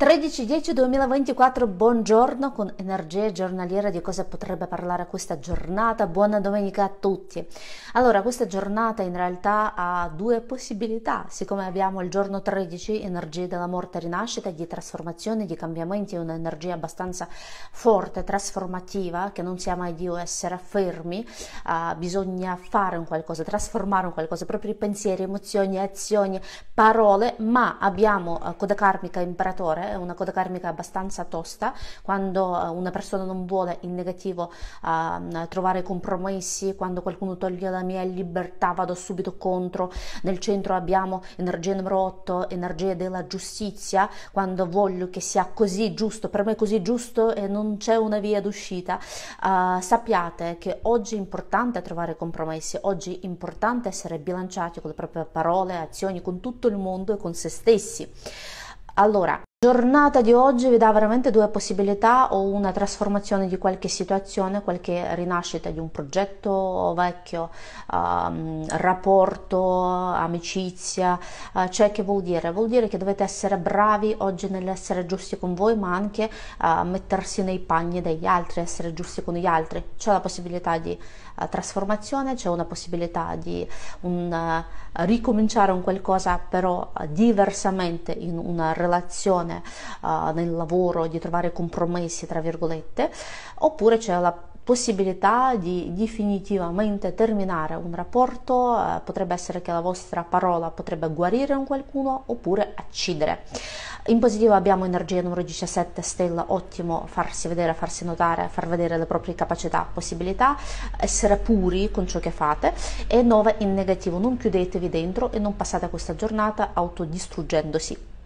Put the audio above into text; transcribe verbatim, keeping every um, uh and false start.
tredici dieci duemilaventiquattro, buongiorno con energie giornaliere. Di cosa potrebbe parlare questa giornata? Buona domenica a tutti. Allora, questa giornata in realtà ha due possibilità. Siccome abbiamo il giorno tredici, energie della morte e rinascita, di trasformazione, di cambiamenti, un'energia abbastanza forte, trasformativa, che non sia mai Dio essere fermi, uh, bisogna fare un qualcosa, trasformare un qualcosa, propri pensieri, emozioni, azioni, parole, ma abbiamo uh, coda karmica imperatore, è una coda karmica abbastanza tosta. Quando uh, una persona non vuole in negativo uh, trovare compromessi, quando qualcuno toglie la mia libertà vado subito contro. Nel centro abbiamo energia numero otto, energia della giustizia, quando voglio che sia così giusto, per me così giusto e non c'è una via d'uscita. Uh, sappiate che oggi è importante trovare compromessi, oggi è importante essere bilanciati con le proprie parole, azioni, con tutto il mondo e con se stessi. Allora, la giornata di oggi vi dà veramente due possibilità: o una trasformazione di qualche situazione, qualche rinascita di un progetto vecchio, um, rapporto, amicizia. Uh, cioè, che vuol dire? Vuol dire che dovete essere bravi oggi nell'essere giusti con voi, ma anche uh, mettersi nei panni degli altri, essere giusti con gli altri. C'è la possibilità di uh, trasformazione, c'è una possibilità di un, uh, ricominciare un qualcosa però uh, diversamente in una relazione, Uh, nel lavoro, di trovare compromessi tra virgolette, oppure c'è la possibilità di definitivamente terminare un rapporto. Uh, potrebbe essere che la vostra parola potrebbe guarire un qualcuno oppure uccidere. In positivo abbiamo energia numero diciassette, stella, ottimo, farsi vedere, farsi notare, far vedere le proprie capacità, possibilità, essere puri con ciò che fate. E nove in negativo, non chiudetevi dentro e non passate questa giornata autodistruggendosi.